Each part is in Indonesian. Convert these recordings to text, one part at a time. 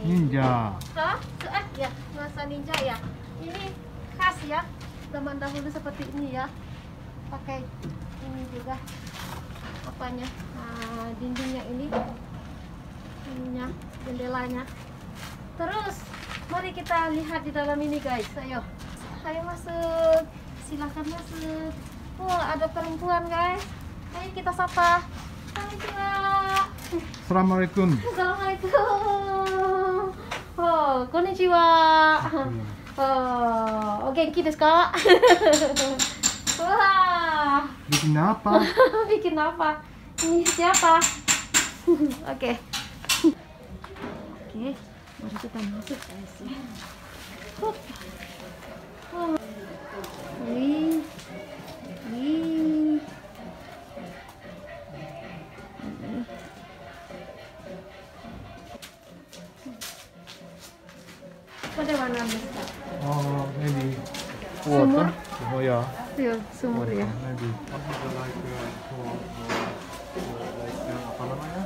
Ninja. Hah? Ya, nuansa ninja ya. Ini khas ya, zaman dahulu seperti ini ya. Pakai ini juga apanya? Nah, dindingnya ininya, jendelanya. Terus mari kita lihat di dalam ini guys. Ayo masuk. Silahkan masuk. Oh, ada perempuan guys. Ayo kita sapa. Konnichiwa. Assalamualaikum. Assalamualaikum. Oh, konnichiwa. Oh, genki desu ka? Wah. Bikin apa? Bikin apa? Ini siapa? Oke. Oke, mari kita masuk guys ya. Hup. Oh. Wih. Wih. Pada mana bisa? Oh, maybe Sumur? water. Oh yeah. Iya, sumur ya. Maybe. Apa namanya?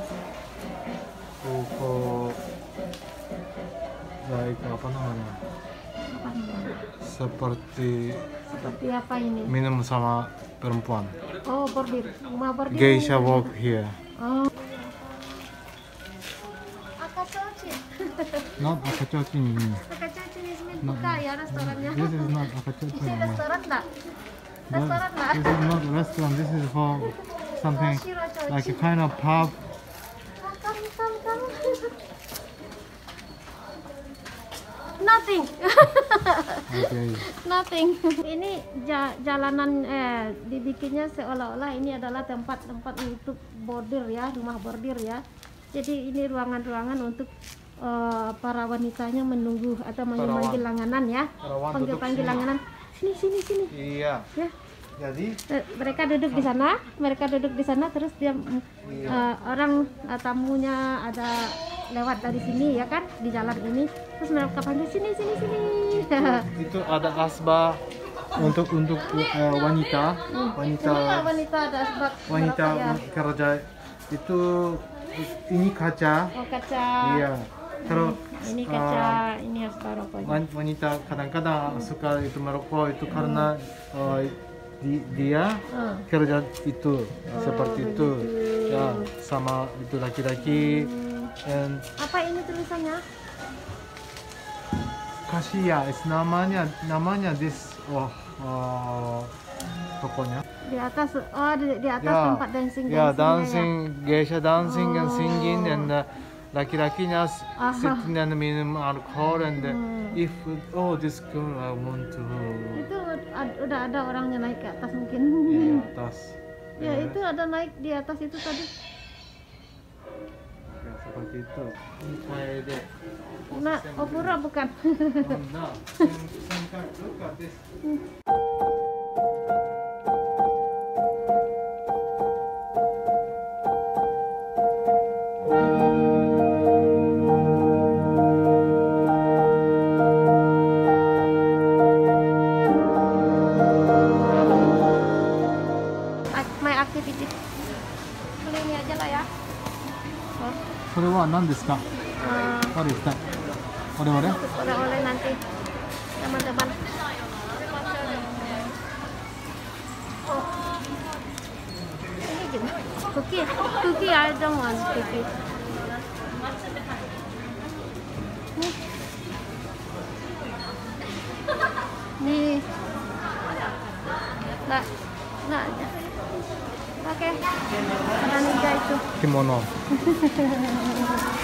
Apa namanya? Seperti apa ini? minum sama perempuan. Oh, bordir. Rumah bordir. Geisha walk here. Oh. Akachochi. Not akachochi. Akachochi ini buka ya restorannya. This is not akachochi. Ini restoran enggak? Restoran enggak? This is not a restaurant. This is for something like a kind of pub. Come. Nothing. Okay. Nothing. Ini jalanan dibikinnya seolah-olah ini adalah tempat untuk bordir ya, rumah bordir ya. Jadi ini ruangan-ruangan untuk para wanitanya menunggu atau memanggil langganan ya. Panggil langganan. Sini. Iya. Ya. Jadi Mereka duduk di sana terus dia orang tamunya ada lewat dari sini ya kan, di jalan ini terus mereka panggil sini. itu ada asbak untuk wanita ada asbak ya. kerja itu ini kaca. Oh, kaca. Iya. Terus Ini kaca, ini asbak rokoknya. wanita kadang-kadang suka itu merokok itu karena dia kerja itu seperti itu ya, sama itu laki-laki. And Apa ini tulisannya? Kasia, namanya this tokonya. Di atas, di atas Ya, tempat dancing. ya dancing, geisha dancing and singing, and laki-lakinya sitting and minum alcohol, and if this girl I want to. Itu udah ada orangnya naik ke atas mungkin. Di atas. Ya itu ada naik di atas itu tadi. Ya seperti itu. Ini kayak deh. Nah, opura bukan? Nah, look at this. My activity. Beli ini aja lah ya. Oh. それは何ですか? What is that? Oleh-oleh? Oleh-oleh nanti teman-teman. Oh. Ini juga cookie I don't want cookie. Nih. Nah aja. Oke. Ninja itu. Kimono.